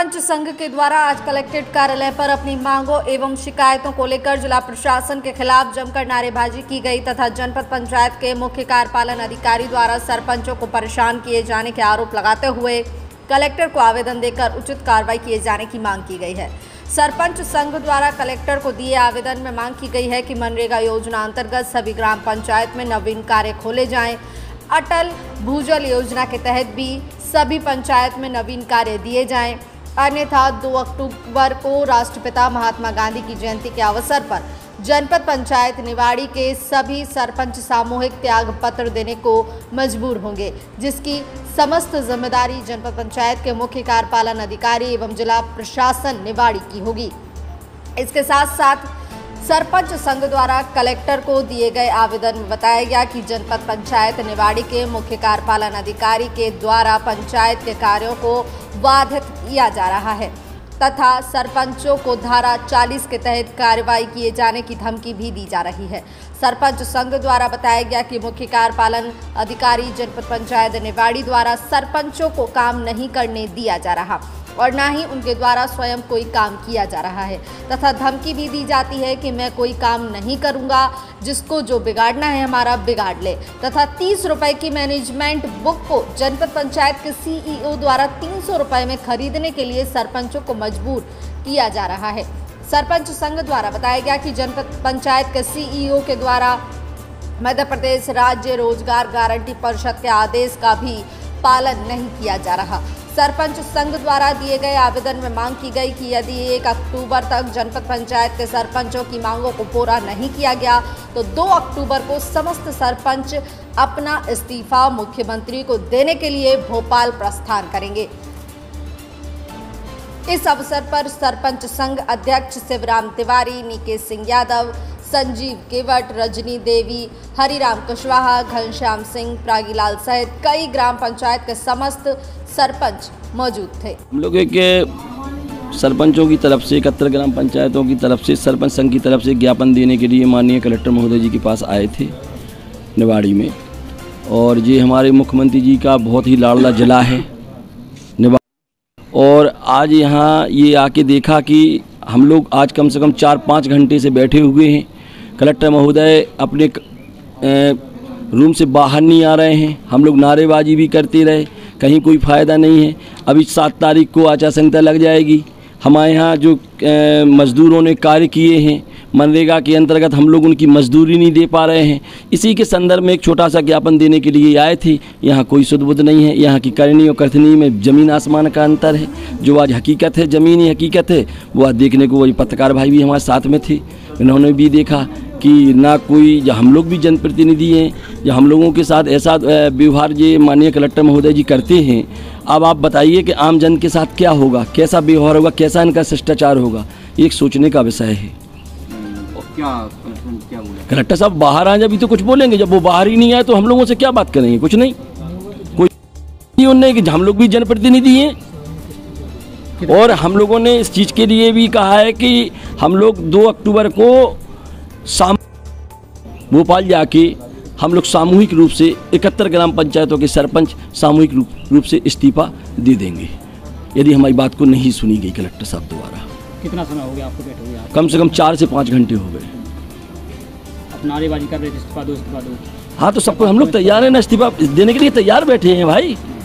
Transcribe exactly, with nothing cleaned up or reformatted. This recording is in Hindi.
सरपंच संघ के द्वारा आज कलेक्ट्रेट कार्यालय पर अपनी मांगों एवं शिकायतों को लेकर जिला प्रशासन के खिलाफ जमकर नारेबाजी की गई तथा जनपद पंचायत के मुख्य कार्यपालन अधिकारी द्वारा सरपंचों को परेशान किए जाने के आरोप लगाते हुए कलेक्टर को आवेदन देकर उचित कार्रवाई किए जाने की मांग की गई है। सरपंच संघ द्वारा कलेक्टर को दिए आवेदन में मांग की गई है कि मनरेगा योजना अंतर्गत सभी ग्राम पंचायत में नवीन कार्य खोले जाएं। अटल भूजल योजना के तहत भी सभी पंचायत में नवीन कार्य दिए जाएं। अन्यथा दो अक्टूबर को राष्ट्रपिता महात्मा गांधी की जयंती के अवसर पर जनपद पंचायत निवाड़ी के सभी सरपंच सामूहिक त्याग पत्र देने को मजबूर होंगे, जिसकी समस्त जिम्मेदारी जनपद पंचायत के मुख्य कार्यपालन अधिकारी एवं जिला प्रशासन निवाड़ी की होगी। इसके साथ साथ सरपंच संघ द्वारा कलेक्टर को दिए गए आवेदन में बताया गया कि जनपद पंचायत निवाड़ी के मुख्य कार्यपालन अधिकारी के द्वारा पंचायत के कार्यों को बाधित किया जा रहा है तथा सरपंचों को धारा चालीस के तहत कार्रवाई किए जाने की धमकी भी दी जा रही है। सरपंच संघ द्वारा बताया गया कि मुख्य कार्यपालन अधिकारी जनपद पंचायत निवाड़ी द्वारा सरपंचों को काम नहीं करने दिया जा रहा और ना ही उनके द्वारा स्वयं कोई काम किया जा रहा है तथा धमकी भी दी जाती है कि मैं कोई काम नहीं करूंगा, जिसको जो बिगाड़ना है हमारा बिगाड़ ले तथा तीस रुपए की मैनेजमेंट बुक को जनपद पंचायत के सीईओ द्वारा तीन सौ रुपए में खरीदने के लिए सरपंचों को मजबूर किया जा रहा है। सरपंच संघ द्वारा बताया गया कि जनपद पंचायत के सीईओ के द्वारा मध्य प्रदेश राज्य रोजगार गारंटी परिषद के आदेश का भी पालन नहीं किया जा रहा। सरपंच संघ द्वारा दिए गए आवेदन में मांग की गई कि यदि एक अक्टूबर तक जनपद पंचायत के सरपंचों की मांगों को पूरा नहीं किया गया तो दो अक्टूबर को समस्त सरपंच अपना इस्तीफा मुख्यमंत्री को देने के लिए भोपाल प्रस्थान करेंगे। इस अवसर पर सरपंच संघ अध्यक्ष शिवराम तिवारी, निकेश सिंह यादव, संजीव केवट, रजनी देवी, हरिराम कुशवाहा, घनश्याम सिंह, प्रागीलाल सहित कई ग्राम पंचायत के समस्त सरपंच मौजूद थे। हम लोग के सरपंचों की तरफ से इकहत्तर ग्राम पंचायतों की तरफ से सरपंच संघ की तरफ से ज्ञापन देने के लिए माननीय कलेक्टर महोदय जी के पास आए थे निवाड़ी में, और ये हमारे मुख्यमंत्री जी का बहुत ही लाडला जिला है निवाड़ी। और आज यहाँ ये आके देखा कि हम लोग आज कम से कम चार पाँच घंटे से बैठे हुए हैं। कलेक्टर महोदय अपने रूम से बाहर नहीं आ रहे हैं। हम लोग नारेबाजी भी करते रहे, कहीं कोई फ़ायदा नहीं है। अभी सात तारीख को आचार संहिता लग जाएगी। हमारे यहाँ जो मज़दूरों ने कार्य किए हैं मनरेगा के अंतर्गत, हम लोग उनकी मजदूरी नहीं दे पा रहे हैं। इसी के संदर्भ में एक छोटा सा ज्ञापन देने के लिए आए थे। यहाँ कोई सुध बुध नहीं है। यहाँ की करनी और कथनी में ज़मीन आसमान का अंतर है। जो आज हकीकत है, ज़मीनी हकीकत है, वो आज देखने को वही पत्रकार भाई भी हमारे साथ में थे। इन्होंने भी देखा कि ना कोई, या हम लोग भी जनप्रतिनिधि हैं, या हम लोगों के साथ ऐसा व्यवहार ये माननीय कलेक्टर महोदय जी करते हैं। अब आप बताइए कि आम जन के साथ क्या होगा, कैसा व्यवहार होगा, कैसा इनका शिष्टाचार होगा, ये एक सोचने का विषय है। क्या क्या बोले कलेक्टर साहब बाहर आए, अभी तो कुछ बोलेंगे। जब वो बाहर ही नहीं आए तो हम लोगों से क्या बात करेंगे? कुछ नहीं, कोई नहीं कि हम लोग भी जनप्रतिनिधि हैं। और हम लोगों ने इस चीज़ के लिए भी कहा है कि हम लोग दो अक्टूबर को साम भोपाल जाके हम लोग सामूहिक रूप से इकहत्तर ग्राम पंचायतों के सरपंच सामूहिक रूप, रूप से इस्तीफा दे देंगे यदि हमारी बात को नहीं सुनी गई कलेक्टर साहब द्वारा। कितना समय हो गया आपको बैठे हुए? कम से कम चार से पाँच घंटे हो गए। अब नारेबाजी कर रहे थे इस्तीफा दो इस्तीफा दो। हाँ, तो सबको हम लोग तैयार है ना, इस्तीफा देने के लिए तैयार बैठे हैं भाई।